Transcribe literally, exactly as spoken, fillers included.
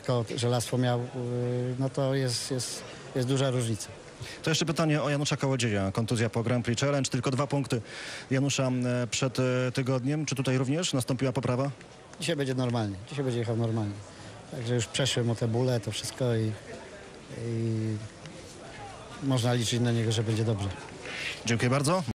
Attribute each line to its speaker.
Speaker 1: kasko, żelastwo miał, no to jest, jest, jest duża różnica.
Speaker 2: To jeszcze pytanie o Janusza Kołodzieja. Kontuzja po Grand Prix Challenge. Tylko dwa punkty Janusza przed tygodniem. Czy tutaj również nastąpiła poprawa?
Speaker 1: Dzisiaj będzie normalnie. Dzisiaj będzie jechał normalnie. Także już przeszły mu te bóle, to wszystko i, i można liczyć na niego, że będzie dobrze.
Speaker 2: Dziękuję bardzo.